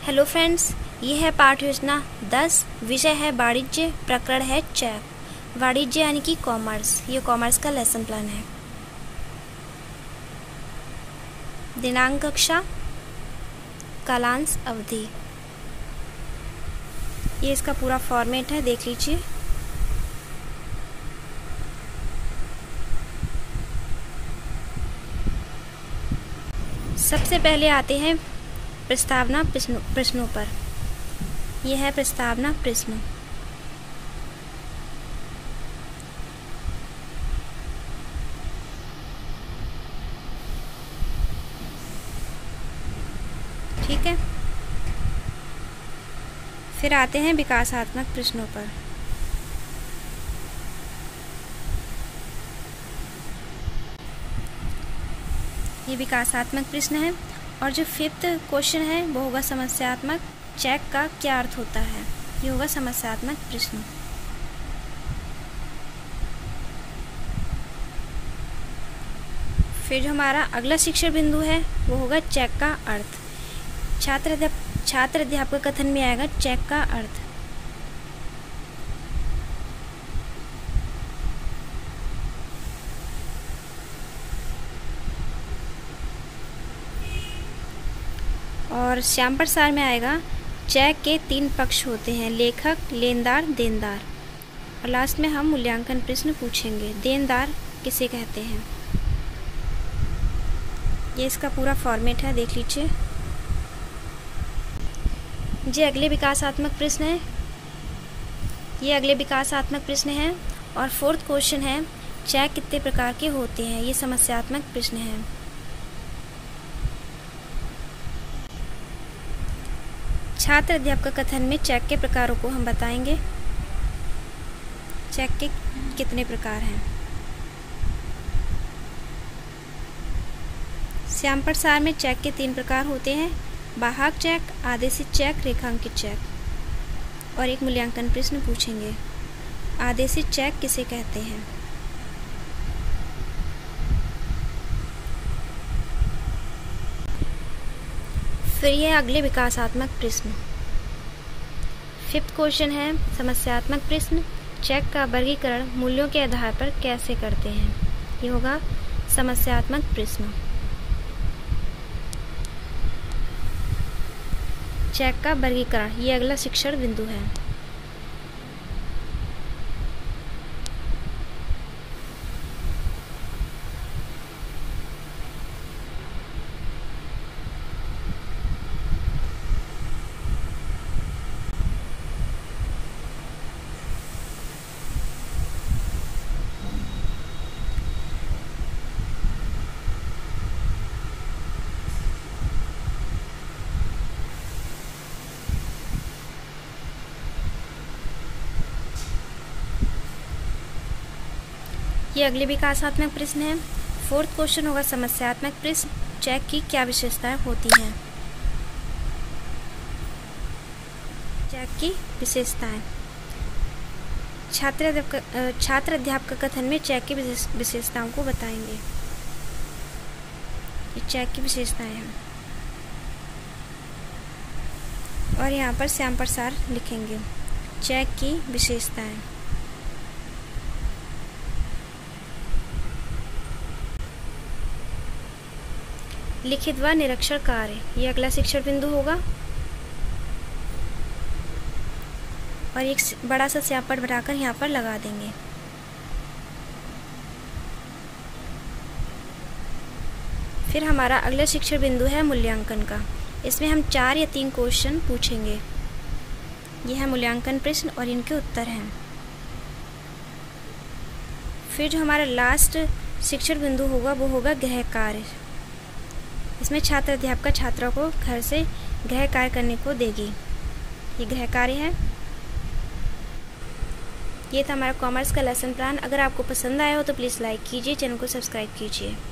Hello friends, ये है पाठ योजना 10। विषय है वाणिज्य, प्रकरण है चैक। वाणिज्य यानी कि कॉमर्स, ये कॉमर्स का लेसन प्लान है। दिनांक कक्षा, कालांश अवधि, ये इसका पूरा फॉर्मेट है, देख लीजिए। सबसे पहले आते हैं प्रस्तावना प्रश्नों पर। यह है प्रस्तावना प्रश्न। ठीक है, फिर आते हैं विकासात्मक प्रश्नों पर। ये विकासात्मक प्रश्न है। और जो 5th क्वेश्चन है वो होगा समस्यात्मक। चेक का क्या अर्थ होता है, ये होगा समस्यात्मक प्रश्न। फिर जो हमारा अगला शिक्षण बिंदु है वो होगा चेक का अर्थ। छात्र अध्यापक कथन में आएगा चेक का अर्थ। और श्याम प्रसार में आएगा चेक के 3 पक्ष होते हैं, लेखक, लेनदार, देनदार। और लास्ट में हम मूल्यांकन प्रश्न पूछेंगे, देनदार किसे कहते हैं। ये इसका पूरा फॉर्मेट है, देख लीजिए। ये अगले विकासात्मक प्रश्न है। और 4th क्वेश्चन है चेक कितने प्रकार के होते हैं, ये समस्यात्मक प्रश्न है। छात्र अध्यापक कथन में चेक के प्रकारों को हम बताएंगे। चेक के कितने प्रकार हैं। श्याम प्रसार में चेक के 3 प्रकार होते हैं, वाहक चेक, आदेशित चेक, रेखांकित चेक। और एक मूल्यांकन प्रश्न पूछेंगे, आदेशित चेक किसे कहते हैं। फिर यह अगले विकासात्मक प्रश्न। 5th क्वेश्चन है समस्यात्मक प्रश्न। चेक का वर्गीकरण मूल्यों के आधार पर कैसे करते हैं, ये होगा समस्यात्मक प्रश्न। चेक का वर्गीकरण, ये अगला शिक्षण बिंदु है। ये अगले विकासात्मक प्रश्न है। 4th क्वेश्चन होगा समस्यात्मक प्रश्न। चेक की क्या विशेषताएं होती हैं। चेक की विशेषताएं, छात्र अध्यापक कथन में चेक की विशेषताओं को बताएंगे। ये चेक की विशेषताएं हैं। और यहाँ पर श्याम प्रसार लिखेंगे चेक की विशेषताएं। लिखित व निरीक्षण कार्य, ये अगला शिक्षण बिंदु होगा। और एक बड़ा सा स्यापट बनाकर यहाँ पर लगा देंगे। फिर हमारा अगला शिक्षण बिंदु है मूल्यांकन का। इसमें हम 4 या 3 क्वेश्चन पूछेंगे। यह है मूल्यांकन प्रश्न और इनके उत्तर हैं। फिर जो हमारा लास्ट शिक्षण बिंदु होगा वो होगा गृह कार्य। इसमें छात्र अध्यापक छात्रों को घर से गृह कार्य करने को देगी। ये गृह कार्य है। ये था हमारा कॉमर्स का लेसन प्लान। अगर आपको पसंद आया हो तो प्लीज़ लाइक कीजिए, चैनल को सब्सक्राइब कीजिए।